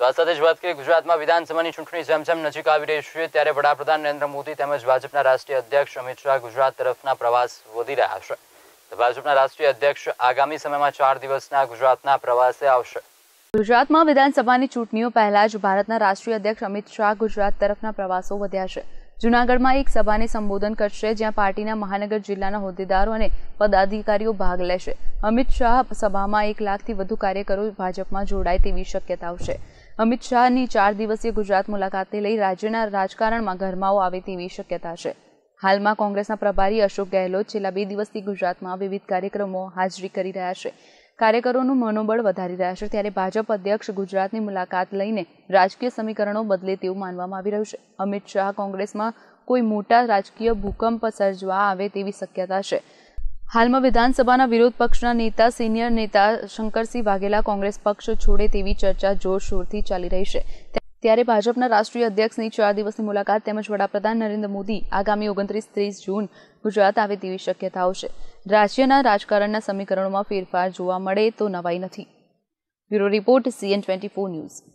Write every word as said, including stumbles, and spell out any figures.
તો આ સાથે જ વાત કરીએ ગુજરાતમાં વિધાનસભાની ચૂંટણી જેમ જેમ નજીક આવી રહી છે ત્યારે વડાપ્રધાન નરેન્દ્ર મોદી તેમજ ભાજપના રાષ્ટ્રીય અધ્યક્ષ અમિત શાહ ગુજરાત તરફના પ્રવાસ વધી રહ્યા છે. ભાજપના રાષ્ટ્રીય અધ્યક્ષ આગામી સમયમાં ચાર દિવસના ગુજરાતના પ્રવાસે આવશે. ગુજરાતમાં વિધાનસભાની ચૂંટણીઓ પહેલા જ ભારતના રાષ્ટ્રીય અધ્યક્ષ અમિત શાહ ગુજરાત તરફના પ્રવાસો વધ્યા છે. જૂનાગઢમાં એક સભાને સંબોધન કરશે, જ્યાં પાર્ટીના મહાનગર જિલ્લાના હોદ્દેદારો અને પદાધિકારીઓ ભાગ લેશે. અમિત શાહ સભામાં એક લાખથી વધુ કાર્યકરો ભાજપમાં જોડાય તેવી શક્યતાઓ છે. અમિત શાહની ચાર દિવસીય ગુજરાત મુલાકાતને લઈ રાજ્યના રાજકારણમાં ગરમાવો આવે તેવી શક્યતા છે. હાલમાં કોંગ્રેસના પ્રભારી અશોક ગેહલોત છેલ્લા બે દિવસથી ગુજરાતમાં વિવિધ કાર્યક્રમો હાજરી કરી રહ્યા છે. કાર્યકરોનું મનોબળ વધારી રહ્યા છે, ત્યારે ભાજપ અધ્યક્ષ ગુજરાતની મુલાકાત લઈને રાજકીય સમીકરણો બદલે તેવું માનવામાં આવી રહ્યું છે. અમિત શાહ કોંગ્રેસમાં કોઈ મોટા રાજકીય ભૂકંપ સર્જવા આવે તેવી શક્યતા છે. હાલમાં વિધાનસભાના વિરોધ પક્ષના નેતા સિનિયર નેતા શંકરસિંહ વાઘેલા કોંગ્રેસ પક્ષ છોડે તેવી ચર્ચા જોરશોરથી ચાલી રહી છે. ત્યારે ભાજપના રાષ્ટ્રીય અધ્યક્ષની ચાર દિવસની મુલાકાત તેમજ વડાપ્રધાન નરેન્દ્ર મોદી આગામી ઓગણત્રીસ ત્રીસ જૂન ગુજરાત આવે તેવી શક્યતાઓ છે. રાજ્યના રાજકારણના સમીકરણોમાં ફેરફાર જોવા મળે તો નવાઈ નથી. Bureau report CN twenty four news.